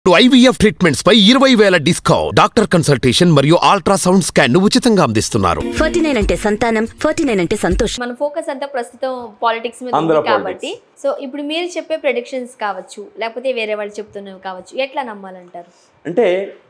IVF treatments పై 20,000 discount. Doctor consultation మరియు ultrasound scan ను ఉచితంగా అందిస్తున్నారు. 49 అంటే సంతానం, 49 అంటే సంతోషం. మన ఫోకస్ అంతా ప్రస్తుతం పాలిటిక్స్ మీద ఉంది కాబట్టి సో ఇప్పుడు మీరు చెప్పే ప్రెడిక్షన్స్ కావచ్చు లేకపోతే వేరే వాళ్ళు చెప్తున్నవి కావచ్చు ఎట్లా నమ్మాలంటారు? అంటే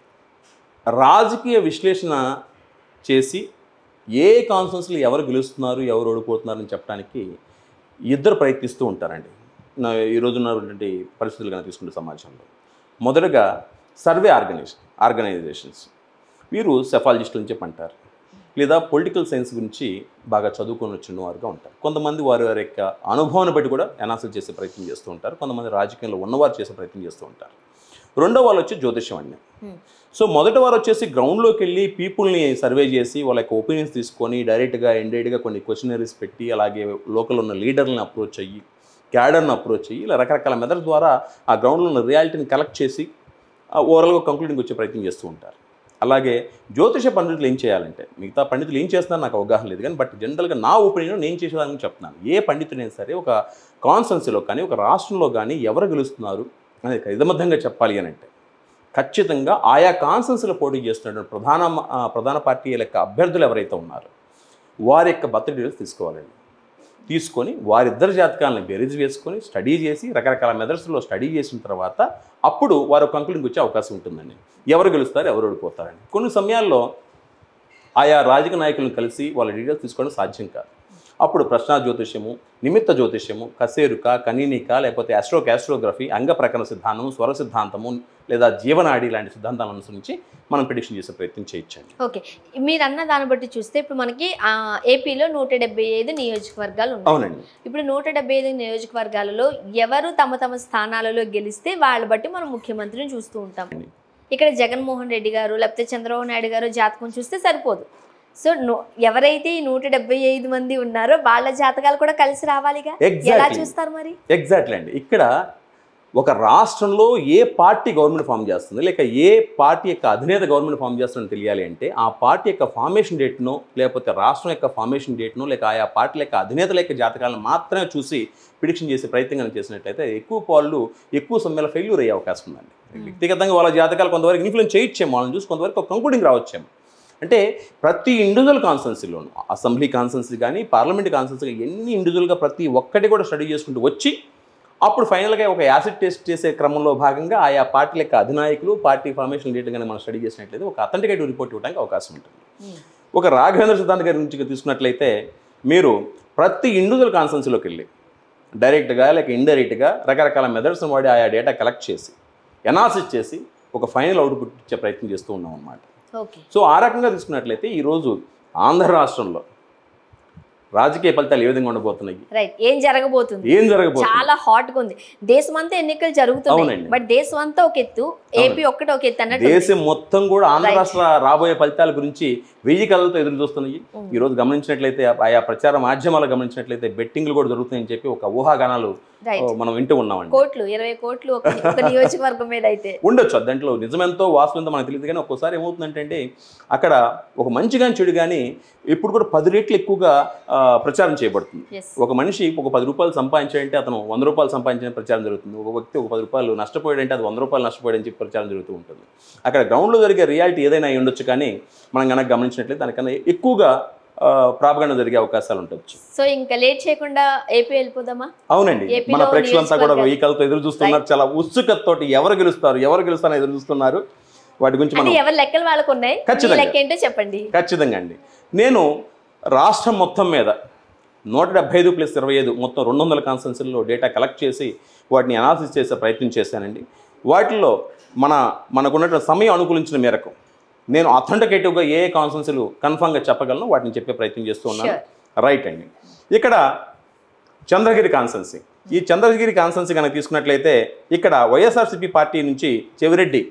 రాజకీయ విశ్లేషణ చేసి ఏ కాన్ఫరెన్స్లో ఎవరు గెలుస్తున్నారు ఎవరు ఓడిపోతున్నారు అని చెప్పడానికి ఇద్దరు ప్రయత్నిస్తూ ఉంటారండి. ఈ రోజున్నటువంటి పరిస్థితులు కనుక తీసుకుంటే సమాజంలో మొదటగా సర్వే ఆర్గనైజేషన్స్ వీరు సెఫాలజిస్టులు అని చెప్పి అంటారు, లేదా పొలిటికల్ సైన్స్ గురించి బాగా చదువుకొని వచ్చిన వారుగా ఉంటారు. కొంతమంది వారి వారి యొక్క అనుభవాన్ని బట్టి కూడా అనాలిసిస్ చేసే ప్రయత్నం చేస్తూ ఉంటారు. కొంతమంది రాజకీయంలో ఉన్నవారు చేసే ప్రయత్నం చేస్తూ ఉంటారు. రెండో వాళ్ళు వచ్చి జ్యోతిష్యం అండి. సో మొదటి వారు వచ్చేసి గ్రౌండ్లోకి వెళ్ళి పీపుల్ని సర్వే చేసి వాళ్ళ యొక్క ఒపీనియన్స్ తీసుకొని డైరెక్ట్గా ఇండైరెక్ట్గా కొన్ని క్వశ్చనరీస్ పెట్టి అలాగే లోకల్ ఉన్న లీడర్లను అప్రోచ్ అయ్యి క్యాడర్ని అప్రోచ్ అయ్యి ఇలా రకరకాల మెథడ్స్ ద్వారా ఆ గ్రౌండ్లో ఉన్న రియాలిటీని కలెక్ట్ చేసి ఓవరాల్గా కంక్లూడింగ్కి వచ్చే ప్రయత్నం చేస్తూ ఉంటారు. అలాగే జ్యోతిష పండితులు ఏం చేయాలంటే మిగతా పండితులు ఏం చేస్తున్నారో నాకు అవగాహన లేదు కానీ బట్ జనరల్గా నా ఒపీనియన్ నేను చేసేదానికి చెప్తున్నాను. ఏ పండితుడైనా సరే ఒక కాన్స్టెన్సీలో కానీ ఒక రాష్ట్రంలో కానీ ఎవరు గెలుస్తున్నారు అనేది ఖచ్చితంగా చెప్పాలి అని అంటే ఖచ్చితంగా ఆయా కాన్స్టెన్సీలో పోటీ చేస్తున్న ప్రధాన పార్టీల యొక్క అభ్యర్థులు ఎవరైతే ఉన్నారో వారి యొక్క బర్త్ డీటెయిల్స్ తీసుకోవాలండి. తీసుకొని వారిద్దరి జాతకాలను బెరీజ్ వేసుకొని స్టడీ చేసి రకరకాల మెథడ్స్లో స్టడీ చేసిన తర్వాత అప్పుడు వారు కంక్లూడింగ్కి వచ్చే అవకాశం ఉంటుందండి. ఎవరు గెలుస్తారు ఎవరు ఓడిపోతారని. కొన్ని సమయాల్లో ఆయా రాజకీయ నాయకులను కలిసి వాళ్ళ డీటెయిల్స్ తీసుకోవడం సాధ్యం కాదు. అప్పుడు ప్రశ్నా జ్యోతిష్యము, నిమిత్త జ్యోతిష్యము, కసేరుక, కనీనిక, లేకపోతే ఆస్ట్రోగ్రఫీ, అంగ ప్రకరణ సిద్ధాంతము, స్వర సిద్ధాంతము లేదా జీవనాడి లాంటి సిద్ధాంతాలను అనుసరించి మనం ప్రిడిక్షన్ చేసే ప్రయత్నం చేయొచ్చండి. ఓకే, మీరు అన్న దాన్ని బట్టి చూస్తే ఇప్పుడు మనకి ఏపీలో 175 నియోజకవర్గాలు ఉన్నాయి. అవునండి. ఇప్పుడు 175 నియోజకవర్గాలలో ఎవరు తమ తమ స్థానాలలో గెలిస్తే వాళ్ళ బట్టి మనం ముఖ్యమంత్రిని చూస్తూ ఉంటాం. ఇక్కడ జగన్మోహన్ రెడ్డి గారు లేకపోతే చంద్రబాబు నాయుడు గారు జాతకం చూస్తే సరిపోదు. సో ఎవరైతే ఈ 175 మంది ఉన్నారో వాళ్ళ జాతకాలు కూడా కలిసి రావాలిగా. ఎలా చూస్తారు మరి? ఎగ్జాక్ట్లీ అండి. ఇక్కడ ఒక రాష్ట్రంలో ఏ పార్టీ గవర్నమెంట్ ఫామ్ చేస్తుంది లేక ఏ పార్టీ యొక్క అధినేత గవర్నమెంట్ ఫామ్ చేస్తుందని తెలియాలి అంటే ఆ పార్టీ యొక్క ఫార్మేషన్ డేట్నో లేకపోతే రాష్ట్రం యొక్క ఫార్మేషన్ డేట్నో లేక ఆయా పార్టీల యొక్క అధినేతల యొక్క జాతకాలను మాత్రమే చూసి ప్రిడిక్షన్ చేసే ప్రయత్నం చేసినట్లయితే ఎక్కువ సమయంలో ఫెయిల్యూర్ అయ్యే అవకాశం ఉందండి. వ్యక్తిగతంగా వాళ్ళ జాతకాలు కొంతవరకు ఇన్ఫ్లుయెన్స్ చేయొచ్చేమో, వాళ్ళని చూసి కొంతవరకు ఒక కంక్లూడింగ్ రావచ్చేమో. అంటే ప్రతి ఇండివిజువల్ కాన్స్టెన్సీలోనూ అసెంబ్లీ కాన్స్టెన్సీ కానీ పార్లమెంట్ కాన్స్టెన్సీ ఎన్ని ఇండివిజువల్గా ప్రతి ఒక్కటి కూడా స్టడీ చేసుకుంటూ వచ్చి అప్పుడు ఫైనల్గా ఒక యాసిడ్ టెస్ట్ చేసే క్రమంలో భాగంగా ఆయా పార్టీల యొక్క అధినాయకులు పార్టీ ఫార్మేషన్ డేట్ కానీ మనం స్టడీ చేసినట్లయితే ఒక అథెంటికేటివ్ రిపోర్ట్ ఇవ్వడానికి అవకాశం ఉంటుంది. ఒక రాఘవేంద్ర సిద్ధాంత్ గారి నుంచి తీసుకున్నట్లయితే మీరు ప్రతి ఇండివిజువల్ కాన్స్టెన్సీలోకి వెళ్ళి డైరెక్ట్గా లేక ఇండైరెక్ట్గా రకరకాల మెథడ్స్ని వాడి ఆయా డేటా కలెక్ట్ చేసి అనాలిసిస్ చేసి ఒక ఫైనల్ అవుట్పుట్ ఇచ్చే ప్రయత్నం చేస్తూ ఉన్నాం అన్నమాట. సో ఆ రకంగా తీసుకున్నట్లయితే ఈరోజు ఆంధ్ర రాష్ట్రంలో రాజకీయ ఫలితాలు ఏ విధంగా ఉండబోతున్నాయి, రైట్, ఏం జరగబోతుంది చాలా హాట్ గా ఉంది. దేశమంతా ఎన్నికలు జరుగుతున్నాయి బట్ దేశమంతా ఒక ఎత్తు, ఏపీ ఒక్కటి ఒక ఎత్తు అన్నట్టు దేశం మొత్తం కూడా ఆంధ్ర రాష్ట్ర రాబోయే ఫలితాల గురించి 1000 కళ్ళతో ఎదురు చూస్తున్నాయి. ఈ రోజు గమనించినట్లయితే ఆయా ప్రచార మాధ్యమాలు గమనించినట్లయితే బెట్టింగ్లు కూడా జరుగుతున్నాయని చెప్పి ఒక ఊహాగానాలు మనం వింటూ ఉన్నామండి. 20 కోట్లు ఒక నియోజకవర్గం మీద అయితే ఉండొచ్చు. దాంట్లో నిజమెంతో వాస్తవంతో మనకు తెలియదు కానీ ఒక్కోసారి ఏమవుతుందంటే అక్కడ ఒక మంచి కానీ చెడు కానీ ఇప్పుడు కూడా 10 రెట్లు ఎక్కువగా ప్రచారం చేయబడుతుంది. ఒక మనిషి ఒక 10 రూపాయలు సంపాదించాడంటే అతను 100 రూపాయలు సంపాదించిన ప్రచారం జరుగుతుంది. ఒక వ్యక్తి ఒక 10 రూపాయలు నష్టపోయాడంటే అది 100 రూపాయలు నష్టపోయాడని చెప్పి ప్రచారం జరుగుతూ ఉంటుంది. అక్కడ గ్రౌండ్లో జరిగే రియాలిటీ ఏదైనా అయి ఉండొచ్చు కానీ మనం కనుక గమనించినట్లయితే దానికన్నా ఎక్కువగా ప్రాపగండ జరిగే అవకాశాలు ఉండొచ్చు. సో ఇంకా లేట్ చేయకుండా ఏపీ వెళ్ళిపోదామా? అవునండి, మన ప్రేక్షకులంతా కూడా 1000 కళ్ళతో ఎదురు చూస్తున్నారు. చాలా ఉత్సుకతతో ఎవరు గెలుస్తారని ఎదురు చూస్తున్నారు. వాటి గురించి మనం ఎవరి లెక్కలు వాళ్ళకు ఉన్నాయి, లెక్క ఏంటో చెప్పండి. ఖచ్చితంగా అండి. నేను రాష్ట్రం మొత్తం మీద 175+25 మొత్తం 200 కాన్స్టెన్సీల్లో డేటా కలెక్ట్ చేసి వాటిని అనాలిసిస్ చేసే ప్రయత్నం చేశానండి. వాటిల్లో మనకున్నటువంటి సమయం అనుకూలించిన మేరకు నేను అథెంటికేటివ్గా ఏ కాన్స్టెన్సీలు కన్ఫామ్గా చెప్పగలను వాటిని చెప్పే ప్రయత్నం చేస్తూ ఉన్నాను. రైట్ అండి. ఇక్కడ చంద్రగిరి కాన్స్టెన్సీ, ఈ చంద్రగిరి కాన్స్టెన్సీ కనుక తీసుకున్నట్లయితే ఇక్కడ వైఎస్ఆర్సీపీ పార్టీ నుంచి చెవిరెడ్డి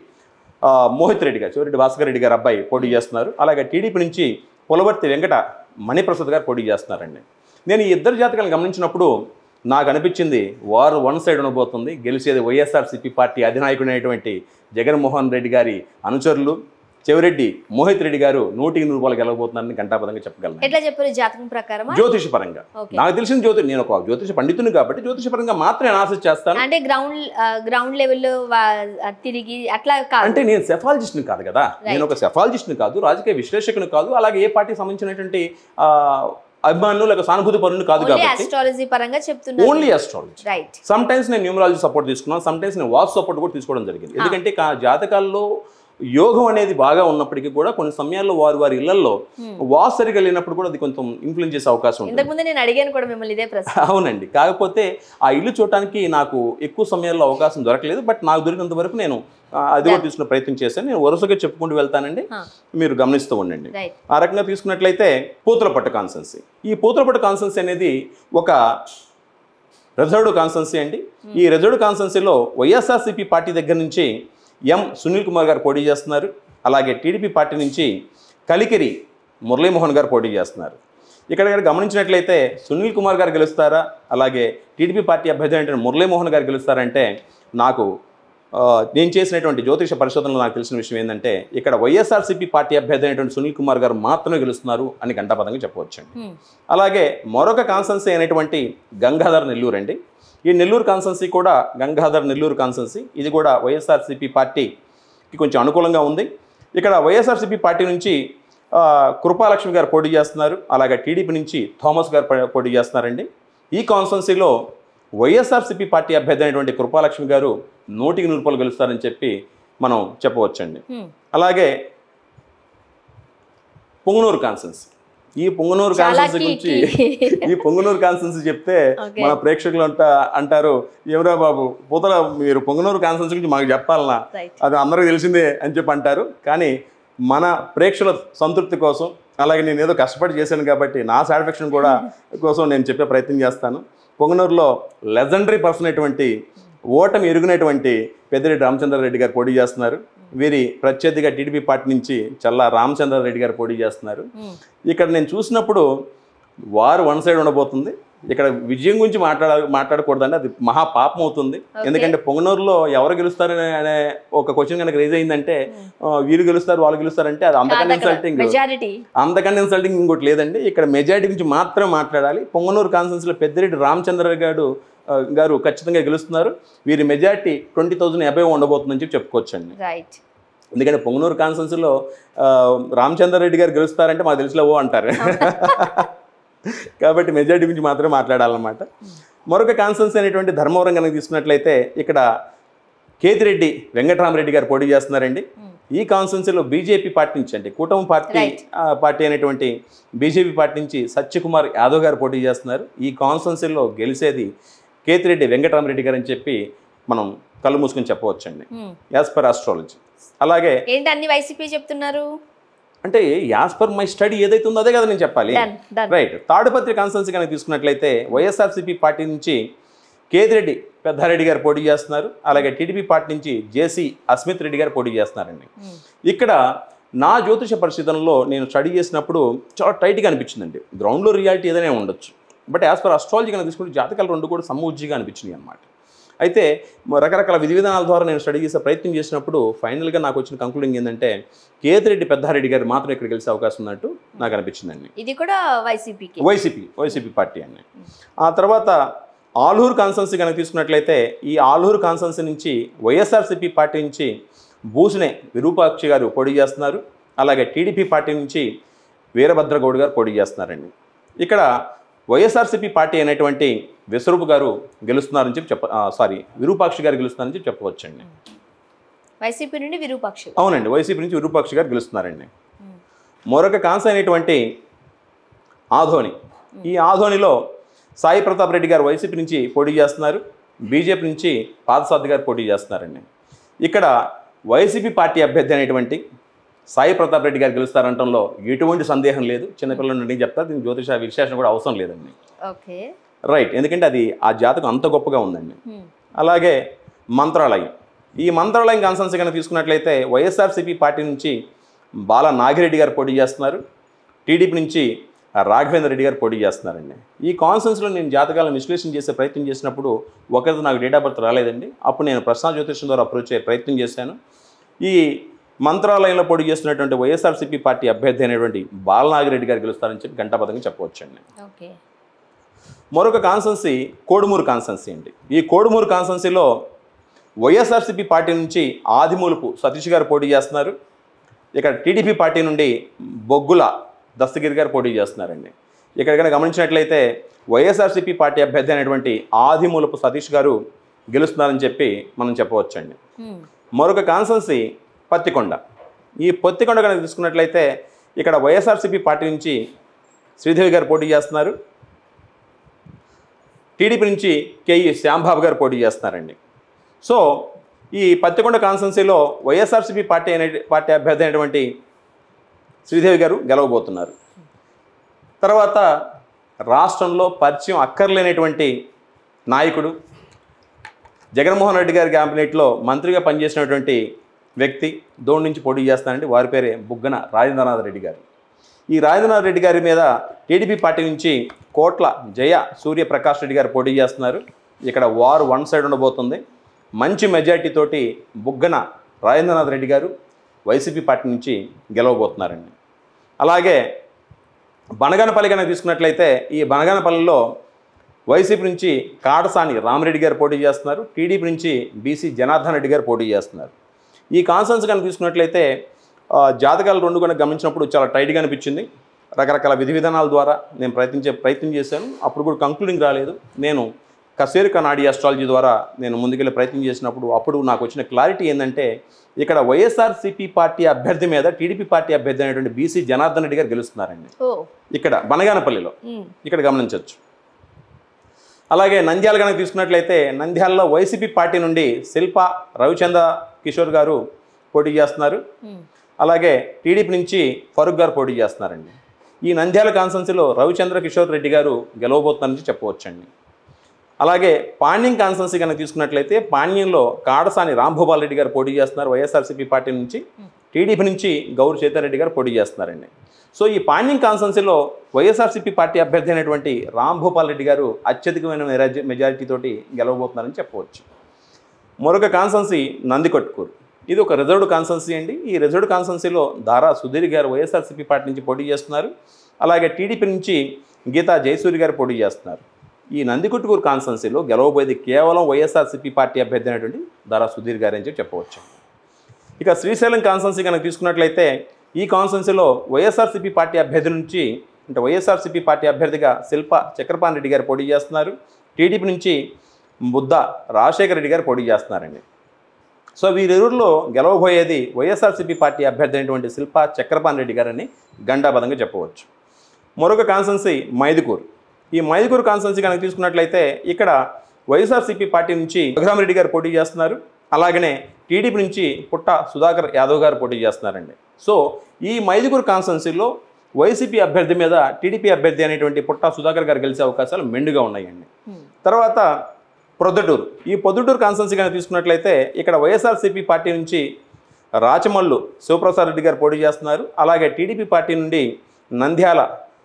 భాస్కర్ రెడ్డి గారు అబ్బాయి పోటీ చేస్తున్నారు. అలాగే టీడీపీ నుంచి పులవర్తి వెంకట మణిప్రసాద్ గారు పోటీ చేస్తున్నారండి. నేను ఈ ఇద్దరు జాతకాలను గమనించినప్పుడు నాకు అనిపించింది వారు వన్ సైడ్ ఉండబోతుంది. గెలిచేది వైఎస్ఆర్సీపీ పార్టీ అధినాయకుడైనటువంటి జగన్మోహన్ రెడ్డి గారి అనుచరులు, చెవిరెడ్డి మోహిత్ రెడ్డి గారు 100% గెలవబోతున్నారని ఘంటాపదంగా చెప్పగలను. ఎట్లా చెప్పారు జాతకం ప్రకారం? జ్యోతిష పరంగా నాకు తెలిసిన నేను ఒక జ్యోతిష పండితుని కాబట్టి జ్యోతిష పరంగా మాత్రమే అనాలిసిస్ చేస్తాను. అంటే గ్రౌండ్ లెవెల్లో తిరిగి అట్లా కాదు. అంటే నేను సెఫాలజిస్ట్ని కాదు కదా, నేను ఒక సెఫాలజిస్ట్ని కాదు, రాజకీయ విశ్లేషకుని కాదు, అలాగే ఏ పార్టీకి సంబంధించినటువంటి అభిమానులు లేక సానుభూతి పరులు కాదు కాబట్టి ఆస్ట్రాలజీ పరంగా చెప్తున్నారు. Only astrology. Right. Some times నేను న్యూమరాలజీ సపోర్ట్ తీసుకున్నాను, సమ్ టైమ్స్ నేను వాస్తు సపోర్ట్ కూడా తీసుకోవడం జరిగింది. ఎందుకంటే జాతకాల్లో యోగం అనేది బాగా ఉన్నప్పటికీ కూడా కొన్ని సమయాల్లో వారి ఇళ్లలో వాస్తు సరిగా లేనప్పుడు కూడా అది కొంచెం ఇన్ఫ్లుయెన్స్ చేసే అవకాశం ఉంటుంది. ఇంతకుముందే నేను అడిగాను కూడా మిమ్మల్ని ఇదే ప్రశ్న. అవునండి, కాకపోతే ఆ ఇల్లు చూడటానికి నాకు ఎక్కువ సమయాల్లో అవకాశం దొరకలేదు. బట్ నాకు దొరికినంత వరకు నేను అది కూడా తీసుకునే ప్రయత్నం చేశాను. నేను వరుసగా చెప్పుకుంటూ వెళ్తానండి, మీరు గమనిస్తూ ఉండండి. ఆ రకంగా తీసుకున్నట్లయితే పూతలపట్టు కాన్స్టెన్సీ, ఈ పూతలపట్టు కాన్స్టెన్సీ అనేది ఒక రిజర్వ్డ్ కాన్స్టెన్సీ అండి. ఈ రిజర్వ్డ్ కాన్స్టెన్సీలో వైఎస్ఆర్సీపీ పార్టీ దగ్గర నుంచి సునీల్ కుమార్ గారు పోటీ చేస్తున్నారు. అలాగే టీడీపీ పార్టీ నుంచి కలికిరి మురళీమోహన్ గారు పోటీ చేస్తున్నారు. ఇక్కడ గమనించినట్లయితే సునీల్ కుమార్ గారు గెలుస్తారా, అలాగే టీడీపీ పార్టీ అభ్యర్థి అంటే మురళీమోహన్ గారు గెలుస్తారంటే నేను చేసినటువంటి జ్యోతిష పరిశోధనలో నాకు తెలిసిన విషయం ఏంటంటే ఇక్కడ వైఎస్ఆర్సీపీ పార్టీ అభ్యర్థి అయినటువంటి సునీల్ కుమార్ గారు మాత్రమే గెలుస్తున్నారు అని ఘంటాపదంగా చెప్పవచ్చండి. అలాగే మరొక కాన్స్టెన్సీ అయినటువంటి గంగాధర్ నెల్లూరు అండి. ఈ నెల్లూరు కాన్స్టెన్సీ కూడా గంగాధర్ నెల్లూరు కాన్స్టెన్సీ, ఇది కూడా వైఎస్ఆర్సీపీ పార్టీకి కొంచెం అనుకూలంగా ఉంది. ఇక్కడ వైఎస్ఆర్సీపీ పార్టీ నుంచి కృపాలక్ష్మి గారు పోటీ చేస్తున్నారు. అలాగే టీడీపీ నుంచి థామస్ గారు పోటీ చేస్తున్నారండి. ఈ కాన్స్టెన్సీలో వైఎస్ఆర్సీపీ పార్టీ అభ్యర్థి అయినటువంటి కృపాలక్ష్మి గారు 100% గెలుస్తారని చెప్పి మనం చెప్పవచ్చండి. అలాగే పొంగనూరు కాన్స్టెన్సీ, ఈ పొంగనూరు కాన్స్టెన్సీ చెప్తే మన ప్రేక్షకులు అంటారు, ఏమరా బాబు పూతల మీరు పొంగనూరు కాన్స్టెన్సీ గురించి మాకు చెప్పాలనా, అది అందరికీ తెలిసిందే అని చెప్పి అంటారు. కానీ మన ప్రేక్షకుల సంతృప్తి కోసం, అలాగే నేను ఏదో కష్టపడి చేశాను కాబట్టి నా సాటిస్ఫాక్షన్ కూడా కోసం నేను చెప్పే ప్రయత్నం చేస్తాను. పొంగనూరులో లెజెండరీ పర్సన్ అయినటువంటి ఓటమి ఎరుగునటువంటి పెద్దిరెడ్డి రామచంద్రారెడ్డి గారు పోటీ చేస్తున్నారు. వీరి ప్రత్యర్థిగా టీడీపీ పార్టీ నుంచి చల్లా రామచంద్రారెడ్డి గారు పోటీ చేస్తున్నారు. ఇక్కడ నేను చూసినప్పుడు వారు వన్ సైడ్ ఉండబోతుంది. ఇక్కడ విజయం గురించి మాట్లాడకూడదండి, అది మహా పాపం అవుతుంది. ఎందుకంటే పొంగనూరులో ఎవరు గెలుస్తారు అనే ఒక క్వశ్చన్ కనుక రేజ్ అయిందంటే వీళ్ళు గెలుస్తారు వాళ్ళు గెలుస్తారంటే అది అంతకన్నా ఇన్సల్టింగ్ ఇంకోటి లేదండి. ఇక్కడ మెజారిటీ గురించి మాత్రం మాట్లాడాలి. పొంగనూరు కాన్స్టెన్సీలో పెద్దిరెడ్డి రామచంద్ర గారు ఖచ్చితంగా గెలుస్తున్నారు. వీరి మెజారిటీ 20,000 అబవ్ ఉండబోతుందని చెప్పి చెప్పుకోవచ్చండి. ఎందుకంటే పొంగనూరు కాన్స్టెన్సీలో రామచంద్రారెడ్డి గారు గెలుస్తారంటే మాకు తెలిసిలేవో అంటారు. కాబట్టి మెజారిటీ గురించి మాత్రమే మాట్లాడాలన్నమాట. మరొక కాన్స్టెన్సీ అనేటువంటి ధర్మవరం కనుక తీసుకున్నట్లయితే ఇక్కడ కేతిరెడ్డి వెంకటరామరెడ్డి గారు పోటీ చేస్తున్నారండి. ఈ కాన్స్టెన్సీలో బీజేపీ పార్టీ నుంచి అంటే కూటమి పార్టీ అనేటువంటి బీజేపీ పార్టీ నుంచి సత్యకుమార్ యాదవ్ గారు పోటీ చేస్తున్నారు. ఈ కాన్స్టెన్సీలో గెలిచేది కేతిరెడ్డి వెంకటరామరెడ్డి గారు అని చెప్పి మనం కళ్ళు మూసుకొని చెప్పవచ్చండి యాజ్ పర్ ఆస్ట్రాలజీ. అలాగే ఏంటి అన్ని వైసీపీ చెప్తున్నారు అంటే యాజ్ పర్ మై స్టడీ ఏదైతే ఉందో అదే కదా నేను చెప్పాలి. రైట్. తాడుపత్రి కాన్స్టెన్సీ కనుక తీసుకున్నట్లయితే వైఎస్ఆర్సీపీ పార్టీ నుంచి కేతిరెడ్డి పెద్దారెడ్డి గారు పోటీ చేస్తున్నారు. అలాగే టీడీపీ పార్టీ నుంచి జేసీ అస్మిత్ రెడ్డి గారు పోటీ చేస్తున్నారండి. ఇక్కడ నా జ్యోతిష పరిశీలనలో నేను స్టడీ చేసినప్పుడు చాలా టైట్గా అనిపించిందండి. గ్రౌండ్లో రియాలిటీ ఏదైనా ఉండొచ్చు, బట్ యాజ్ పర్ ఆస్ట్రాలజీ కనుక తీసుకుంటే జాతకాలు రెండు కూడా సమూజ్జిగా అనిపించినాయి అన్నమాట. అయితే రకరకాల విధి విధానాల ద్వారా నేను స్టడీ చేసే ప్రయత్నం చేసినప్పుడు ఫైనల్గా నాకు వచ్చిన కంక్లూడింగ్ ఏంటంటే కేతిరెడ్డి పెద్దారెడ్డి గారు మాత్రం ఇక్కడ గెలిచే అవకాశం ఉన్నట్టు నాకు అనిపించిందండి. ఇది కూడా వైసీపీ పార్టీ అండి. ఆ తర్వాత ఆలూరు కాన్స్టెన్సీ కనుక తీసుకున్నట్లయితే ఈ ఆలూరు కాన్స్టెన్సీ నుంచి వైఎస్ఆర్సీపీ పార్టీ నుంచి బూసినే విరూపాక్షి గారు పోటీ చేస్తున్నారు. అలాగే టీడీపీ పార్టీ నుంచి వీరభద్రగౌడ్ గారు పోటీ చేస్తున్నారండి. ఇక్కడ వైఎస్ఆర్సీపీ పార్టీ అయినటువంటి విశ్వరూప్ గారు గెలుస్తున్నారని చెప్పి విరూపాక్షి గారు గెలుస్తున్నారని చెప్పి చెప్పవచ్చండి. వైసీపీ నుండి విరూపాక్షి. అవునండి, వైసీపీ నుంచి విరూపాక్షి గారు గెలుస్తున్నారండి. మరొక కాన్స్ అయినటువంటి ఆధోని, ఈ ఆధోనిలో సాయి ప్రతాప్ రెడ్డి గారు వైసీపీ నుంచి పోటీ చేస్తున్నారు. బీజేపీ నుంచి పాదసారథి గారు పోటీ చేస్తున్నారండి. ఇక్కడ వైసీపీ పార్టీ అభ్యర్థి అనేటువంటి సాయి ప్రతాప్ రెడ్డి గారు గెలుస్తారంటంలో ఎటువంటి సందేహం లేదు. చిన్నపిల్లల నుండి చెప్తారు, దీనికి జ్యోతిష విశ్లేషణ కూడా అవసరం లేదండి. రైట్. ఎందుకంటే అది ఆ జాతకం అంత గొప్పగా ఉందండి. అలాగే మంత్రాలయం, ఈ మంత్రాలయం కాన్స్టెన్సీ కనుక తీసుకున్నట్లయితే వైఎస్ఆర్సీపీ పార్టీ నుంచి బాల నాగిరెడ్డి గారు పోటీ చేస్తున్నారు. టీడీపీ నుంచి రాఘవేంద్ర రెడ్డి గారు పోటీ చేస్తున్నారండి. ఈ కాన్స్టెన్సీలో నేను జాతకాలను విశ్లేషణ చేసే ప్రయత్నం చేసినప్పుడు ఒకరితో నాకు డేట్ ఆఫ్ బర్త్ రాలేదండి. అప్పుడు నేను ప్రశ్న జ్యోతిషం ద్వారా అప్రోచ్ అయ్యే ప్రయత్నం చేశాను. ఈ మంత్రాలయంలో పోటీ చేస్తున్నటువంటి వైఎస్ఆర్సీపీ పార్టీ అభ్యర్థి అయినటువంటి బాలనాగిరెడ్డి గారు గెలుస్తారని చెప్పి గంటాపదంగా చెప్పవచ్చండి. ఓకే. మరొక కాన్సెన్సీ కోడుమూరు కాన్సెన్సీ అండి. ఈ కోడుమూరు కాన్సెన్సీలో వైఎస్ఆర్సీపీ పార్టీ నుంచి ఆదిమూలపు సతీష్ గారు పోటీ చేస్తున్నారు. ఇక్కడ టీడీపీ పార్టీ నుండి బొగ్గుల దస్తగిరి గారు పోటీ చేస్తున్నారండి. ఇక్కడ కనుక గమనించినట్లయితే వైఎస్ఆర్సీపీ పార్టీ అభ్యర్థి అయినటువంటి ఆదిమూలపు సతీష్ గారు గెలుస్తున్నారని చెప్పి మనం చెప్పవచ్చండి. మరొక కాన్సెన్సీ పత్తికొండ. ఈ పత్తికొండ కనుక తీసుకున్నట్లయితే ఇక్కడ వైఎస్ఆర్సీపీ పార్టీ నుంచి శ్రీదేవి గారు పోటీ చేస్తున్నారు. టీడీపీ నుంచి కేఈ శ్యాంబాబు గారు పోటీ చేస్తున్నారండి. సో ఈ పత్తికొండ కాన్స్టిట్యున్సీలో వైఎస్ఆర్సీపీ పార్టీ అభ్యర్థి అయినటువంటి శ్రీదేవి గారు గెలవబోతున్నారు. తర్వాత రాష్ట్రంలో పరిచయం అక్కర్లేనటువంటి నాయకుడు, జగన్మోహన్ రెడ్డి గారి క్యాబినెట్లో మంత్రిగా పనిచేసినటువంటి వ్యక్తి దోణి నుంచి పోటీ చేస్తానండి. వారి పేరే బుగ్గన రాజేంద్రనాథ్ రెడ్డి గారు. ఈ రాజేంద్రనాథ్ రెడ్డి గారి మీద టీడీపీ పార్టీ నుంచి కోట్ల జయ సూర్యప్రకాష్ రెడ్డి గారు పోటీ చేస్తున్నారు. ఇక్కడ వారు వన్ సైడ్ ఉండబోతుంది. మంచి మెజార్టీ తోటి బుగ్గన రాజేంద్రనాథ్ రెడ్డి గారు వైసీపీ పార్టీ నుంచి గెలవబోతున్నారండి. అలాగే బనగానపల్లి కనుక తీసుకున్నట్లయితే ఈ బనగానపల్లిలో వైసీపీ నుంచి కాడసాని రామరెడ్డి గారు పోటీ చేస్తున్నారు. టీడీపీ నుంచి బీసీ జనార్దన్ రెడ్డి గారు పోటీ చేస్తున్నారు. ఈ కాన్సెన్స్ కనుక తీసుకున్నట్లయితే జాతకాలు రెండు కనుక గమనించినప్పుడు చాలా టైట్గా అనిపించింది. రకరకాల విధి విధానాల ద్వారా నేను ప్రయత్నం చేశాను. అప్పుడు కూడా కంక్లూడింగ్ రాలేదు. నేను కసేరిక నాడి ఆస్ట్రాలజీ ద్వారా నేను ముందుకెళ్ళి ప్రయత్నం చేసినప్పుడు అప్పుడు నాకు వచ్చిన క్లారిటీ ఏంటంటే ఇక్కడ వైఎస్ఆర్సీపీ పార్టీ అభ్యర్థి మీద టీడీపీ పార్టీ అభ్యర్థి అయినటువంటి బీసీ జనార్దన్ రెడ్డి గారు గెలుస్తున్నారండి. ఇక్కడ బనగానపల్లిలో ఇక్కడ గమనించవచ్చు. అలాగే నంద్యాల కనుక తీసుకున్నట్లయితే నంద్యాలలో వైసీపీ పార్టీ నుండి శిల్పా రవిచంద్ర కిషోర్ గారు పోటీ చేస్తున్నారు. అలాగే టీడీపీ నుంచి ఫరూక్ గారు పోటీ చేస్తున్నారండి. ఈ నంద్యాల కాన్స్టిట్యున్సీలో రవిచంద్ర కిషోర్ రెడ్డి గారు గెలవబోతున్నారని చెప్పవచ్చండి. అలాగే పాణ్యం కాన్స్టిట్యున్సీ కనుక తీసుకున్నట్లయితే పాణ్యంలో కాడసాని రాంభూపాల్ రెడ్డి గారు పోటీ చేస్తున్నారు వైఎస్ఆర్సీపీ పార్టీ నుంచి. టీడీపీ నుంచి గౌరు చేతారెడ్డి గారు పోటీ చేస్తున్నారండి. సో ఈ పాణ్యం కాన్స్టిట్యున్సీలో వైఎస్ఆర్సీపీ పార్టీ అభ్యర్థి అయినటువంటి రాంభూపాల్ రెడ్డి గారు అత్యధికమైన మెజారిటీ తోటి గెలవబోతున్నారని చెప్పవచ్చు. మరొక కాన్స్టిట్యున్సీ నందికొట్కూరు. ఇది ఒక రిజర్వ్డ్ కాన్స్టిట్యున్సీ అండి. ఈ రిజర్వ్డ్ కాన్స్టిట్యున్సీలో దారా సుధీర్ గారు వైఎస్ఆర్సీపీ పార్టీ నుంచి పోటీ చేస్తున్నారు. అలాగే టీడీపీ నుంచి గీతా జయసూరి గారు పోటీ చేస్తున్నారు. ఈ నందికొట్కూరు కాన్స్టిట్యున్సీలో గెలవబోయేది కేవలం వైఎస్ఆర్సీపీ పార్టీ అభ్యర్థి అయినటువంటి దారా సుధీర్ గారు అని చెప్పవచ్చు. ఇక శ్రీశైలం కాన్స్టిట్యున్సీ కనుక తీసుకున్నట్లయితే ఈ కాన్స్టిట్యున్సీలో వైఎస్ఆర్సీపీ పార్టీ అభ్యర్థి నుంచి అంటే వైఎస్ఆర్సీపీ పార్టీ అభ్యర్థిగా శిల్ప చక్రపాణి రెడ్డి గారు పోటీ చేస్తున్నారు. టీడీపీ నుంచి బుద్ధ రాజశేఖర రెడ్డి గారు పోటీ చేస్తున్నారండి. సో వీరిరువురిలో గెలవబోయేది వైఎస్ఆర్సీపీ పార్టీ అభ్యర్థి అయినటువంటి శిల్ప చక్రపాణి రెడ్డి గారని గండాబద్ధంగా చెప్పవచ్చు. మరొక కాన్స్టిట్యున్సీ మైదుకూరు. ఈ మైదుకూరు కాన్స్టిట్యున్సీ కనుక తీసుకున్నట్లయితే ఇక్కడ వైఎస్ఆర్సీపీ పార్టీ నుంచి రఘురామరెడ్డి గారు పోటీ చేస్తున్నారు. అలాగనే టీడీపీ నుంచి పుట్ట సుధాకర్ యాదవ్ గారు పోటీ చేస్తున్నారండి. సో ఈ మైదుకూరు కాన్స్టిట్యున్సీలో వైసీపీ అభ్యర్థి మీద టీడీపీ అభ్యర్థి అనేటువంటి పుట్ట సుధాకర్ గారు గెలిచే అవకాశాలు మెండుగా ఉన్నాయండి. తర్వాత ప్రొద్దుటూరు. ఈ ప్రొద్దుటూరు కాన్స్టిట్యున్సీ కనుక తీసుకున్నట్లయితే ఇక్కడ వైఎస్ఆర్సీపీ పార్టీ నుంచి రాచమల్లు శివప్రసాద్ రెడ్డి గారు పోటీ చేస్తున్నారు. అలాగే టీడీపీ పార్టీ నుండి నంద్యాల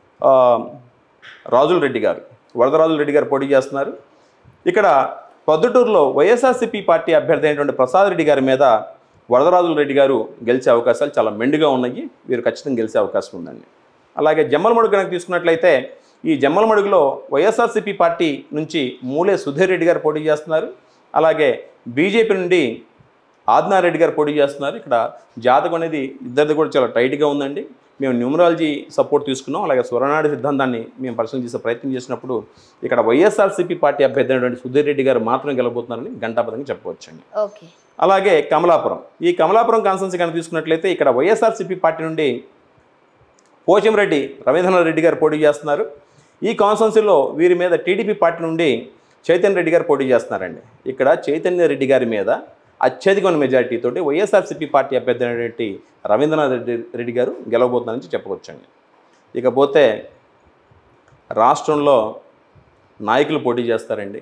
రాజుల రెడ్డి గారు వరదరాజుల రెడ్డి గారు పోటీ చేస్తున్నారు. ఇక్కడ ప్రొద్దుటూరులో వైఎస్ఆర్సీపీ పార్టీ అభ్యర్థి అయినటువంటి ప్రసాద్ రెడ్డి గారి మీద వరదరాజుల రెడ్డి గారు గెలిచే అవకాశాలు చాలా మెండుగా ఉన్నాయి. వీరు ఖచ్చితంగా గెలిచే అవకాశం ఉందండి. అలాగే జమ్మలమడుగు కనుక తీసుకున్నట్లయితే ఈ జమ్మలమడుగులో వైఎస్ఆర్సీపీ పార్టీ నుంచి మూలే సుధీర్ రెడ్డి గారు పోటీ చేస్తున్నారు. అలాగే బీజేపీ నుండి ఆదినారెడ్డి గారు పోటీ చేస్తున్నారు. ఇక్కడ జాతకం అనేది ఇద్దరిది కూడా చాలా టైట్గా ఉందండి. మేము న్యూమరాలజీ సపోర్ట్ తీసుకున్నాం. అలాగే స్వరనాడి సిద్ధాంతాన్ని మేము పరిశీలన చేసే ప్రయత్నం చేసినప్పుడు ఇక్కడ వైఎస్ఆర్సీపీ పార్టీ అభ్యర్థి అయినటువంటి సుధీర్ రెడ్డి గారు మాత్రమే గెలబోతున్నారని గంటాపదంగా చెప్పవచ్చండి. అలాగే కమలాపురం. ఈ కమలాపురం కాన్స్టిట్యున్సీ కనుక తీసుకున్నట్లయితే ఇక్కడ వైఎస్ఆర్సీపీ పార్టీ నుండి పోచంరెడ్డి రవీంద్రనాథ్ రెడ్డి గారు పోటీ చేస్తున్నారు. ఈ కాన్స్టిట్యున్సీలో వీరి మీద టీడీపీ పార్టీ నుండి చైతన్య రెడ్డి గారు పోటీ చేస్తున్నారండి. ఇక్కడ చైతన్య రెడ్డి గారి మీద అత్యధికమైన మెజారిటీ తోటి వైఎస్ఆర్సీపీ పార్టీ అభ్యర్థి అయినటువంటి రవీంద్రనాథ్ రెడ్డి గారు గెలవబోతున్నారని చెప్పవచ్చండి. ఇకపోతే రాష్ట్రంలో నాయకులు పోటీ చేస్తారండి,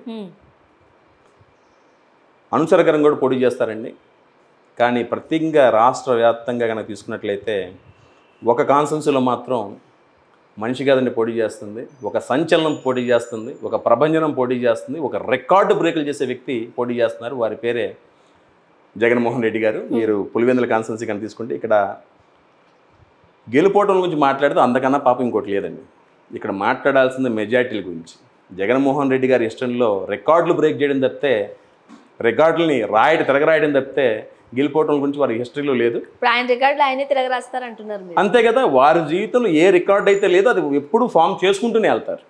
అనుసరకరం కూడా పోటీ చేస్తారండి. కానీ ప్రత్యేకంగా రాష్ట్ర వ్యాప్తంగా కనుక తీసుకున్నట్లయితే ఒక కాన్స్టిట్యున్సీలో మాత్రం మనిషి కాదండి పోటీ చేస్తుంది, ఒక సంచలనం పోటీ చేస్తుంది, ఒక ప్రభంజనం పోటీ చేస్తుంది, ఒక రికార్డు బ్రేకులు చేసే వ్యక్తి పోటీ చేస్తున్నారు. వారి పేరే జగన్మోహన్ రెడ్డి గారు. మీరు పులివెందుల కాన్స్టిట్యున్సీ కానీ తీసుకుంటే ఇక్కడ గెలుపోవటం గురించి మాట్లాడితే అంతకన్నా పాపం ఇంకోటి లేదండి. ఇక్కడ మాట్లాడాల్సింది మెజార్టీల గురించి. జగన్మోహన్ రెడ్డి గారి ఇష్టంలో రికార్డులు బ్రేక్ చేయడం తప్పితే, రికార్డులని తిరగరాయడం తప్పితే గెలిపోవటం గురించి వారి హిస్టరీలో లేదు. ఇప్పుడు ఆయన రికార్డులు ఆయనే తిరగరాస్తారంటున్నారు మీరు. అంతే కదా, వారి జీవితంలో ఏ రికార్డు అయితే లేదో అది ఎప్పుడు ఫామ్ చేసుకుంటూనే వెళ్తారు.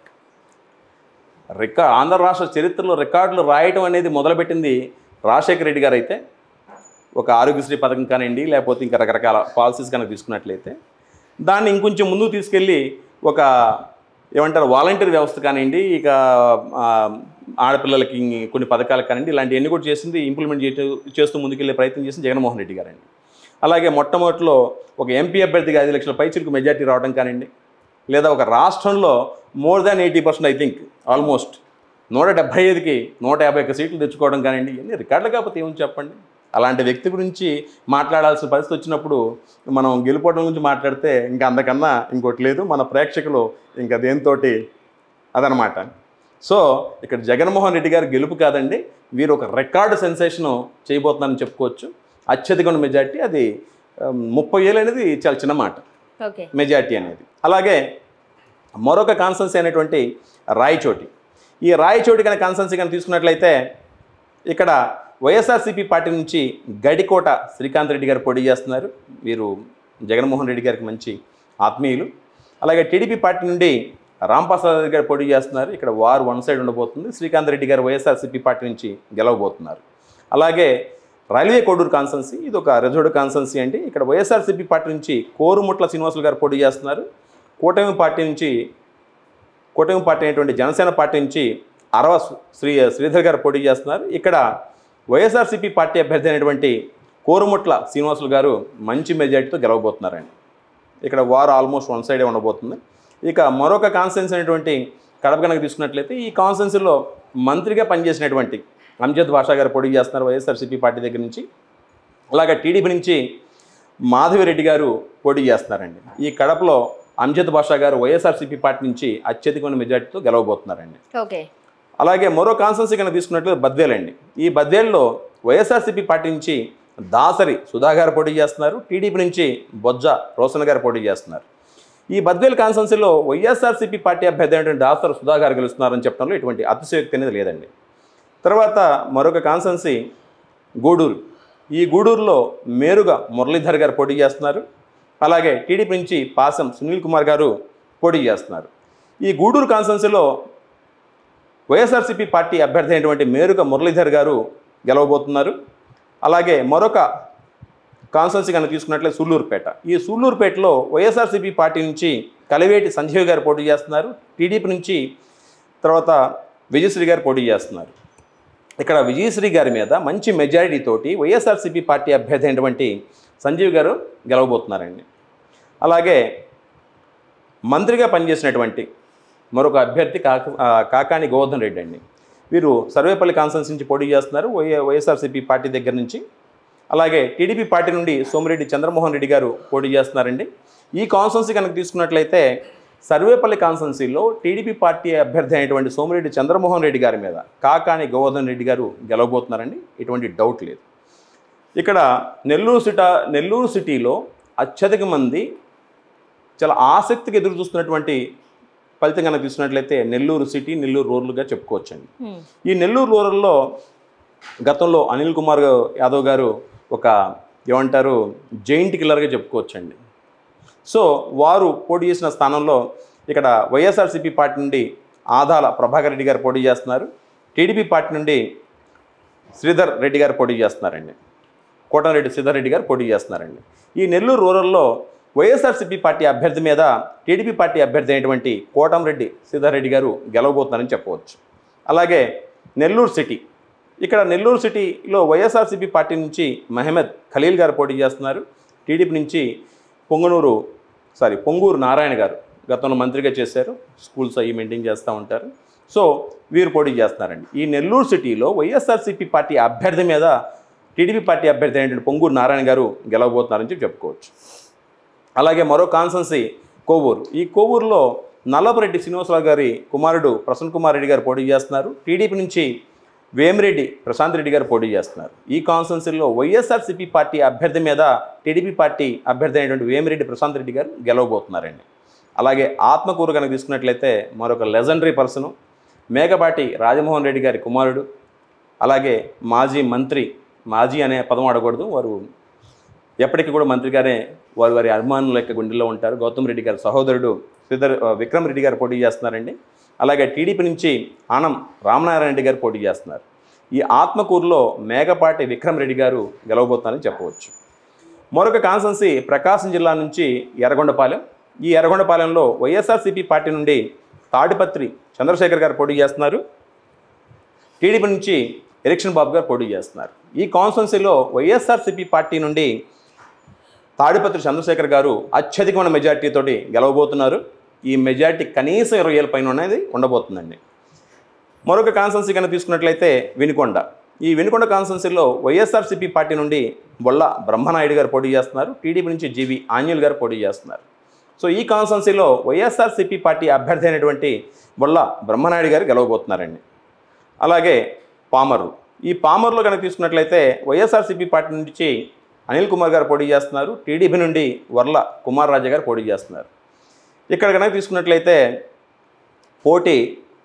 ఆంధ్ర రాష్ట్ర చరిత్రలో రికార్డులు రాయటం అనేది మొదలుపెట్టింది రాజశేఖర రెడ్డి గారు అయితే, ఒక ఆరోగ్యశ్రీ పథకం కానివ్వండి, లేకపోతే ఇంకా రకరకాల పాలసీస్ కనుక తీసుకున్నట్లయితే దాన్ని ఇంకొంచెం ముందుకు తీసుకెళ్ళి ఒక ఏమంటారు వాలంటీర్ వ్యవస్థ కానివ్వండి, ఇక ఆడపిల్లలకి కొన్ని పథకాలు కానివ్వండి, ఇలాంటివన్నీ కూడా చేసింది, ఇంప్లిమెంట్ చేస్తూ ముందుకెళ్ళే ప్రయత్నం చేసింది జగన్మోహన్ రెడ్డి గారండి. అలాగే మొట్టమొదటిలో ఒక ఎంపీ అభ్యర్థిగా 5 లక్షల పైచిలకు మెజార్టీ రావడం కానివ్వండి, లేదా ఒక రాష్ట్రంలో more than 80% I think almost 175కి 151 సీట్లు తెచ్చుకోవడం కానివ్వండి, ఇవన్నీ రికార్డులు కాకపోతే ఏమని చెప్పండి. అలాంటి వ్యక్తి గురించి మాట్లాడాల్సిన పరిస్థితి వచ్చినప్పుడు మనం గెలుపోవడం గురించి మాట్లాడితే ఇంకా అంతకన్నా ఇంకోటి లేదు. మన ప్రేక్షకులు ఇంకా దేనితోటి అదనమాట. సో ఇక్కడ జగన్మోహన్ రెడ్డి గారు గెలుపు కాదండి, వీరు ఒక రికార్డు సెన్సేషను చేయబోతున్నారని చెప్పుకోవచ్చు. అత్యధిక మెజార్టీ, అది 30 ఏళ్ళు అనేది చాలా చిన్న మాట మెజార్టీ అనేది. అలాగే మరొక కాన్స్టిట్యున్సీ అయినటువంటి రాయచోటి. ఈ రాయచోటి కనుక కాన్స్టిట్యున్సీ కనుక తీసుకున్నట్లయితే ఇక్కడ వైఎస్ఆర్సీపీ పార్టీ నుంచి గడికోట శ్రీకాంత్ రెడ్డి గారు పోటీ చేస్తున్నారు. వీరు జగన్మోహన్ రెడ్డి గారికి మంచి ఆత్మీయులు. అలాగే టీడీపీ పార్టీ నుండి రాంప్రసాద్ రెడ్డి గారు పోటీ చేస్తున్నారు. ఇక్కడ వారు వన్ సైడ్ ఉండబోతుంది. శ్రీకాంత్ రెడ్డి గారు వైఎస్ఆర్సీపీ పార్టీ నుంచి గెలవబోతున్నారు. అలాగే రైల్వే కోడూరు కాన్స్టిట్యున్సీ, ఇది ఒక రిజర్వ్డ్ కాన్స్టిట్యున్సీ అండి. ఇక్కడ వైఎస్ఆర్సీపీ పార్టీ నుంచి కోరుముట్ల శ్రీనివాసులు గారు పోటీ చేస్తున్నారు. కూటమి పార్టీ అయినటువంటి జనసేన పార్టీ నుంచి అరవ శ్రీధర్ గారు పోటీ చేస్తున్నారు. ఇక్కడ వైఎస్ఆర్సీపీ పార్టీ అభ్యర్థి అయినటువంటి కోరుముట్ల శ్రీనివాసులు గారు మంచి మెజార్టీతో గెలవబోతున్నారండి. ఇక్కడ వారు ఆల్మోస్ట్ వన్ సైడే ఉండబోతుంది. ఇక మరొక కాన్స్టిట్యున్సీ అయినటువంటి కడప కనుక తీసుకున్నట్లయితే ఈ కాన్స్టిట్యున్సీలో మంత్రిగా పనిచేసినటువంటి అంజద్ బాషా గారు పోటీ చేస్తున్నారు వైఎస్ఆర్సీపీ పార్టీ దగ్గర నుంచి. అలాగే టీడీపీ నుంచి మాధవిరెడ్డి గారు పోటీ చేస్తున్నారండి. ఈ కడపలో అంజద్ బాషా గారు వైఎస్ఆర్సీపీ పార్టీ నుంచి అత్యధికమైన మెజార్టీతో గెలవబోతున్నారండి. అలాగే మరో కాన్స్టిట్యున్సీ కనుక తీసుకున్నట్లయితే బద్వేల్ అండి. ఈ బద్వేల్లో వైఎస్ఆర్సీపీ పార్టీ నుంచి దాసరి సుధా గారు పోటీ చేస్తున్నారు. టీడీపీ నుంచి బొజ్జ రోషన్ గారు పోటీ చేస్తున్నారు. ఈ బద్వేల్ కాన్స్టిట్యున్సీలో వైఎస్ఆర్సీపీ పార్టీ అభ్యర్థి అయినటువంటి దాసరి సుధా గారు గెలుస్తున్నారని చెప్పడంలో ఎటువంటి అతిశయోక్తి అనేది లేదండి. తర్వాత మరొక కాన్స్టిట్యున్సీ గూడూరు. ఈ గూడూరులో మేరుగా మురళీధర్ గారు పోటీ చేస్తున్నారు. అలాగే టీడీపీ నుంచి పాసం సునీల్ కుమార్ గారు పోటీ చేస్తున్నారు. ఈ గూడూరు కాన్స్టిట్యున్సీలో వైఎస్ఆర్సీపీ పార్టీ అభ్యర్థి అయినటువంటి మేరుగా మురళీధర్ గారు గెలవబోతున్నారు. అలాగే మరొక కాన్స్టిట్యున్సీ కనుక తీసుకున్నట్లయితే సూళ్ళూరుపేట. ఈ సూళ్ళూరుపేటలో వైఎస్ఆర్సీపీ పార్టీ నుంచి కలివేటి సంజీవ్ గారు పోటీ చేస్తున్నారు. టీడీపీ నుంచి తర్వాత విజయశ్రీ గారు పోటీ చేస్తున్నారు. ఇక్కడ విజయశ్రీ గారి మీద మంచి మెజారిటీ తోటి వైఎస్ఆర్సీపీ పార్టీ అభ్యర్థి అయినటువంటి సంజీవ్ గారు గెలవబోతున్నారండి. అలాగే మంత్రిగా పనిచేసినటువంటి మరొక అభ్యర్థి కాకాని గోవర్ధన్ రెడ్డి అండి. వీరు సర్వేపల్లి కాన్స్టిట్యున్సీ నుంచి పోటీ చేస్తున్నారు వైఎస్ఆర్సీపీ పార్టీ దగ్గర నుంచి. అలాగే టీడీపీ పార్టీ నుండి సోమిరెడ్డి చంద్రమోహన్ రెడ్డి గారు పోటీ చేస్తున్నారండి. ఈ కాన్స్టిట్యున్సీ కనుక తీసుకున్నట్లయితే సర్వేపల్లి కాన్స్టిట్యున్సీలో టీడీపీ పార్టీ అభ్యర్థి అయినటువంటి సోమిరెడ్డి చంద్రమోహన్ రెడ్డి గారి మీద కాకాని గోవర్ధన్ రెడ్డి గారు గెలవబోతున్నారండి, ఎటువంటి డౌట్ లేదు. ఇక్కడ నెల్లూరు సిటీలో అత్యధిక మంది చాలా ఆసక్తిగా ఎదురు చూస్తున్నటువంటి ఫలితం కనుక చూసినట్లయితే నెల్లూరు సిటీ, నెల్లూరు రూరల్గా చెప్పుకోవచ్చండి. ఈ నెల్లూరు రూరల్లో గతంలో అనిల్ కుమార్ యాదవ్ గారు ఒక ఏమంటారు జైంట్ కిల్లర్గా చెప్పుకోవచ్చండి. సో వారు పోటీ చేసిన స్థానంలో ఇక్కడ వైఎస్ఆర్సీపీ పార్టీ నుండి ఆదాల ప్రభాకర్ రెడ్డి గారు పోటీ చేస్తున్నారు. టీడీపీ పార్టీ నుండి శ్రీధర్ రెడ్డి గారు పోటీ చేస్తున్నారండి. కోటమిరెడ్డి శ్రీధర్ రెడ్డి గారు పోటీ చేస్తున్నారండి. ఈ నెల్లూరు రూరల్లో వైఎస్ఆర్సీపీ పార్టీ అభ్యర్థి మీద టీడీపీ పార్టీ అభ్యర్థి అయినటువంటి కోటమిరెడ్డి శ్రీధర్ రెడ్డి గారు గెలవబోతున్నారని చెప్పవచ్చు. అలాగే నెల్లూరు సిటీ. ఇక్కడ నెల్లూరు సిటీలో వైఎస్ఆర్సీపీ పార్టీ నుంచి మహమ్మద్ ఖలీల్ గారు పోటీ చేస్తున్నారు. టీడీపీ నుంచి పొంగూరు నారాయణ గారు గతంలో మంత్రిగా చేశారు, స్కూల్స్ అవి మెయింటైన్ చేస్తూ ఉంటారు. సో వీరు పోటీ చేస్తున్నారండి. ఈ నెల్లూరు సిటీలో వైఎస్ఆర్సీపీ పార్టీ అభ్యర్థి మీద టీడీపీ పార్టీ అభ్యర్థి అయినటువంటి పొంగూరు నారాయణ గారు గెలవబోతున్నారని చెప్పుకోవచ్చు. అలాగే మరో కాన్స్టిట్యున్సీ కోవూరు. ఈ కోవూరులో నల్లపరెడ్డి శ్రీనివాసరావు గారి కుమారుడు ప్రసన్న కుమార్ రెడ్డి గారు పోటీ చేస్తున్నారు. టీడీపీ నుంచి వేమిరెడ్డి ప్రశాంత్ రెడ్డి గారు పోటీ చేస్తున్నారు. ఈ కాన్స్టిట్యున్సీలో వైఎస్ఆర్సీపీ పార్టీ అభ్యర్థి మీద టీడీపీ పార్టీ అభ్యర్థి అయినటువంటి వేమిరెడ్డి ప్రశాంత్ రెడ్డి గారు గెలవబోతున్నారండి. అలాగే ఆత్మకూరు కనుక తీసుకున్నట్లయితే మరొక లెజెండరీ పర్సను మేకపాటి రాజమోహన్ రెడ్డి గారి కుమారుడు, అలాగే మాజీ మంత్రి, మాజీ అనే పదం ఆడకూడదు, వారు ఎప్పటికీ కూడా మంత్రిగానే వారి అభిమానుల యొక్క గుండెల్లో ఉంటారు, గౌతమ్ రెడ్డి గారి సహోదరుడు విక్రమ్ రెడ్డి గారు పోటీ చేస్తున్నారండి. అలాగే టీడీపీ నుంచి ఆనం రామనారాయణ రెడ్డి గారు పోటీ చేస్తున్నారు. ఈ ఆత్మకూరులో మేకపాటి విక్రమ్ రెడ్డి గారు గెలవబోతున్నారని చెప్పవచ్చు. మరొక కాన్స్టిట్యున్సీ ప్రకాశం జిల్లా నుంచి ఎర్రగొండపాలెం. ఈ ఎర్రగొండపాలెంలో వైఎస్ఆర్సీపీ పార్టీ నుండి తాడిపత్రి చంద్రశేఖర్ గారు పోటీ చేస్తున్నారు. టీడీపీ నుంచి ఎలక్షన్ బాబు గారు పోటీ చేస్తున్నారు. ఈ కాన్స్టిట్యున్సీలో వైఎస్ఆర్సీపీ పార్టీ నుండి తాడిపత్రి చంద్రశేఖర్ గారు అత్యధికమైన మెజార్టీతోటి గెలవబోతున్నారు. ఈ మెజార్టీ కనీసం 20,000 పైన అనేది ఉండబోతుందండి. మరొక కాన్స్టిట్యున్సీ కనుక తీసుకున్నట్లయితే వినుకొండ. ఈ వినుకొండ కాన్స్టిట్యున్సీలో వైఎస్ఆర్సీపీ పార్టీ నుండి బొల్ల బ్రహ్మనాయుడు గారు పోటీ చేస్తున్నారు. టీడీపీ నుంచి జీవి ఆంజనేయులు గారు పోటీ చేస్తున్నారు. సో ఈ కాన్స్టిట్యున్సీలో వైఎస్ఆర్సీపీ పార్టీ అభ్యర్థి అయినటువంటి బొల్ల బ్రహ్మనాయుడు గారు గెలవబోతున్నారండి. అలాగే పామర్రు. ఈ పామర్లో కనుక తీసుకున్నట్లయితే వైఎస్ఆర్సీపీ పార్టీ నుంచి అనిల్ కుమార్ గారు పోటీ చేస్తున్నారు. టీడీపీ నుండి వర్ల కుమార్ రాజా గారు పోటీ చేస్తున్నారు. ఇక్కడ కనుక తీసుకున్నట్లయితే పోటీ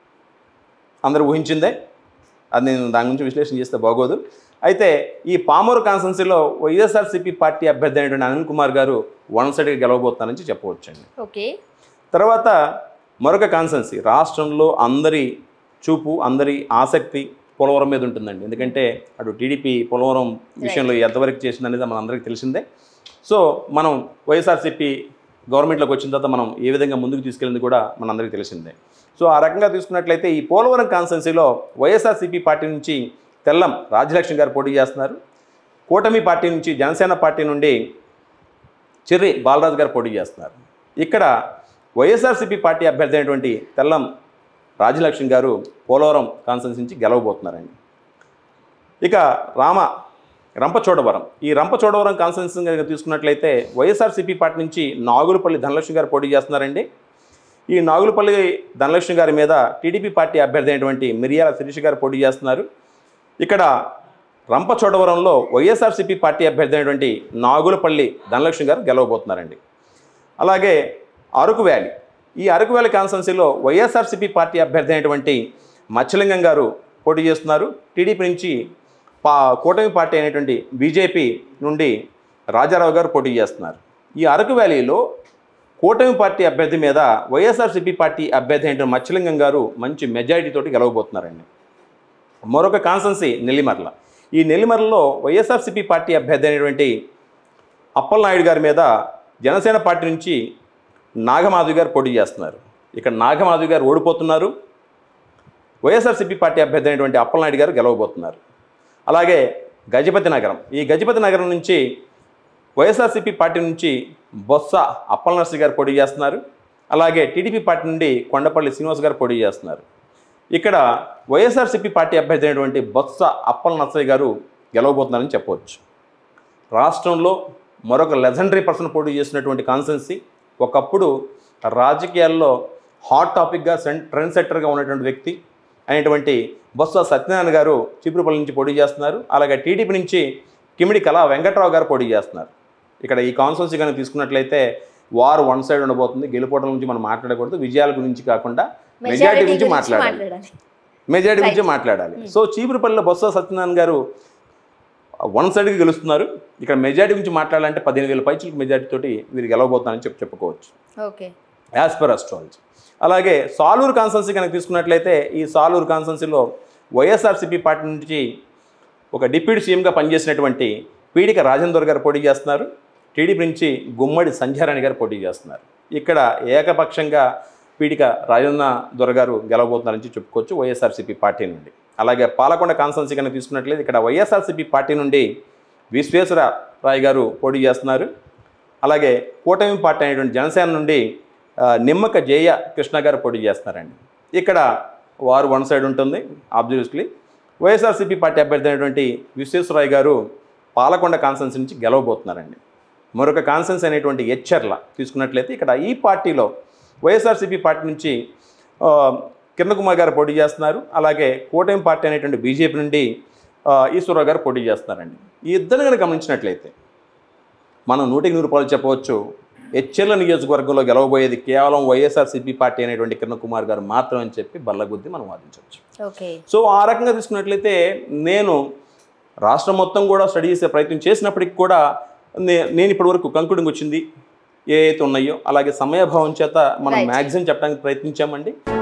అందరూ ఊహించిందే, అది నేను దాని గురించి విశ్లేషణ చేస్తే బాగోదు. అయితే ఈ పామూరు కాన్స్టిట్యున్సీలో వైఎస్ఆర్సీపీ పార్టీ అభ్యర్థి అయినటువంటి అనిల్ కుమార్ గారు వన్ సైడ్గా గెలవబోతున్నారని చెప్పవచ్చండి. ఓకే. తర్వాత మరొక కాన్స్టిట్యున్సీ రాష్ట్రంలో అందరి చూపు, అందరి ఆసక్తి పోలవరం మీద ఉంటుందండి. ఎందుకంటే అటు టీడీపీ పోలవరం విషయంలో ఎంతవరకు చేసిందనేది మన అందరికీ తెలిసిందే. సో మనం వైఎస్ఆర్సీపీ గవర్నమెంట్లోకి వచ్చిన తర్వాత మనం ఏ విధంగా ముందుకు తీసుకెళ్ళింది కూడా మనందరికీ తెలిసిందే. సో ఆ రకంగా తీసుకున్నట్లయితే ఈ పోలవరం కాన్స్టిట్యున్సీలో వైఎస్ఆర్సీపీ పార్టీ నుంచి తెల్లం రాజ్యలక్ష్మి గారు పోటీ చేస్తున్నారు. కూటమి పార్టీ నుంచి జనసేన పార్టీ నుండి చెర్రి బాలరాజు గారు పోటీ చేస్తున్నారు. ఇక్కడ వైఎస్ఆర్సీపీ పార్టీ అభ్యర్థి అయినటువంటి తెల్లం రాజ్యలక్ష్మి గారు పోలవరం కాన్స్టిట్యున్సీ నుంచి గెలవబోతున్నారండి. ఇక రంపచోడవరం. ఈ రంపచోడవరం కాన్స్టిట్యున్సీ కనుక తీసుకున్నట్లయితే వైఎస్ఆర్సీపీ పార్టీ నుంచి నాగులపల్లి ధనలక్ష్మి గారు పోటీ చేస్తున్నారండి. ఈ నాగులపల్లి ధనలక్ష్మి గారి మీద టీడీపీ పార్టీ అభ్యర్థి అయినటువంటి మిరియాల శిరీష్ గారు పోటీ చేస్తున్నారు. ఇక్కడ రంపచోడవరంలో వైఎస్ఆర్సీపీ పార్టీ అభ్యర్థి అయినటువంటి నాగులపల్లి ధనలక్ష్మి గారు గెలవబోతున్నారండి. అలాగే అరకు వ్యాలీ. ఈ అరకు వ్యాలీ కాన్స్టిట్యున్సీలో వైఎస్ఆర్సీపీ పార్టీ అభ్యర్థి అయినటువంటి మత్స్యలింగం గారు పోటీ చేస్తున్నారు. టీడీపీ నుంచి కూటమి పార్టీ అయినటువంటి బీజేపీ నుండి రాజారావు గారు పోటీ చేస్తున్నారు. ఈ అరకు వ్యాలీలో కూటమి పార్టీ అభ్యర్థి మీద వైఎస్ఆర్సీపీ పార్టీ అభ్యర్థి అయినటువంటి మత్స్యలింగం గారు మంచి మెజారిటీతోటి గెలవబోతున్నారండి. మరొక కాన్స్టిట్యున్సీ నెల్లిమర్ల. ఈ నెల్లిమర్లలో వైఎస్ఆర్సీపీ పార్టీ అభ్యర్థి అయినటువంటి అప్పలనాయుడు గారి మీద జనసేన పార్టీ నుంచి నాగమాధవి గారు పోటీ చేస్తున్నారు. ఇక్కడ నాగమాధవి గారు ఓడిపోతున్నారు. వైఎస్ఆర్సీపీ పార్టీ అభ్యర్థి అయినటువంటి అప్పలనాయుడు గారు గెలవబోతున్నారు. అలాగే గజపతి నగరం. ఈ గజపతి నగరం నుంచి వైఎస్ఆర్సీపీ పార్టీ నుంచి బొత్స అప్పలనర్సి గారు పోటీ చేస్తున్నారు. అలాగే టీడీపీ పార్టీ నుండి కొండపల్లి శ్రీనివాస్ గారు పోటీ చేస్తున్నారు. ఇక్కడ వైఎస్ఆర్సీపీ పార్టీ అభ్యర్థి అయినటువంటి బొత్స అప్పలనర్సయ్య గారు గెలవబోతున్నారని చెప్పవచ్చు. రాష్ట్రంలో మరొక లెజెండరీ పర్సన్ పోటీ చేసినటువంటి కాన్స్టిట్యున్సీ, ఒకప్పుడు రాజకీయాల్లో హాట్ టాపిక్గా ట్రెండ్ సెట్టర్గా ఉన్నటువంటి వ్యక్తి అయినటువంటి బొత్స సత్యనారాయణ గారు చీపురుపల్లి నుంచి పోటీ చేస్తున్నారు. అలాగే టీడీపీ నుంచి కిమిడి కళా వెంకట్రావు గారు పోటీ చేస్తున్నారు. ఇక్కడ ఈ కాన్స్టిట్యున్సీ కనుక తీసుకున్నట్లయితే వారు వన్ సైడ్ ఉండబోతుంది. గెలుపోవడం గురించి మనం మాట్లాడకూడదు, విజయాల గురించి కాకుండా మెజారిటీ గురించి మాట్లాడాలి. సో చీపురుపల్లిలో బొత్స సత్యనారాయణ గారు వన్ సైడ్గా గెలుస్తున్నారు. ఇక్కడ మెజారిటీ గురించి మాట్లాడాలంటే 15,000 పైచులకు మెజారిటీ తోటి వీరు గెలవబోతున్నారని చెప్పుకోవచ్చు యాజ్ పర్ అస్ట్రాలజీ. అలాగే సాలూరు కాన్స్టిట్యున్సీ కనుక తీసుకున్నట్లయితే ఈ సాలూరు కాన్స్టిట్యున్సీలో వైఎస్ఆర్సీపీ పార్టీ నుంచి ఒక డిప్యూటీ సీఎంగా పనిచేసినటువంటి పీడిక రాజేందర్ గారు పోటీ చేస్తున్నారు. టీడీపీ నుంచి గుమ్మడి సంధ్యారాణి గారు పోటీ చేస్తున్నారు. ఇక్కడ ఏకపక్షంగా పీడిక రాజేంద్ర గారు గెలవబోతున్నారని చెప్పుకోవచ్చు వైఎస్ఆర్సీపీ పార్టీ నుండి. అలాగే పాలకొండ కాన్స్టిట్యున్సీ కనుక తీసుకున్నట్లయితే ఇక్కడ వైఎస్ఆర్సీపీ పార్టీ నుండి విశ్వేశ్వరరాయ్ గారు పోటీ చేస్తున్నారు. అలాగే కూటమి పార్టీ అయినటువంటి జనసేన నుండి నిమ్మక జయ కృష్ణ గారు పోటీ చేస్తున్నారండి. ఇక్కడ వారు వన్ సైడ్ ఉంటుంది ఆబ్వియస్లీ. వైఎస్ఆర్సీపీ పార్టీ అభ్యర్థి అయినటువంటి విశ్వేశ్వరరాయ్ గారు పాలకొండ కాన్స్టిట్యున్సీ నుంచి గెలవబోతున్నారండి. మరొక కాన్స్టిట్యున్సీ అయినటువంటి హెచ్చర్ల తీసుకున్నట్లయితే ఇక్కడ ఈ పార్టీలో వైఎస్ఆర్సీపీ పార్టీ నుంచి కిరణ్ కుమార్ గారు పోటీ చేస్తున్నారు, అలాగే కూటమి పార్టీ అనేటువంటి బీజేపీ నుండి ఈశ్వరరావు గారు పోటీ చేస్తున్నారండి. ఈ ఇద్దరు కనుక గమనించినట్లయితే మనం 100% చెప్పవచ్చు, ఎచ్చెర్ల నియోజకవర్గంలో గెలవబోయేది కేవలం వైఎస్ఆర్సీపీ పార్టీ అనేటువంటి కిరణ్ కుమార్ గారు మాత్రం అని చెప్పి బల్లగుద్ది మనం వాదించవచ్చు. సో ఆ రకంగా తీసుకున్నట్లయితే నేను రాష్ట్రం మొత్తం కూడా స్టడీ చేసే ప్రయత్నం చేసినప్పటికి కూడా నేను ఇప్పటివరకు కంక్లూడింగ్ వచ్చింది ఏ అయితే ఉన్నాయో, అలాగే సమయభావం చేత మనం మ్యాక్సిమం చెప్పడానికి ప్రయత్నించామండి.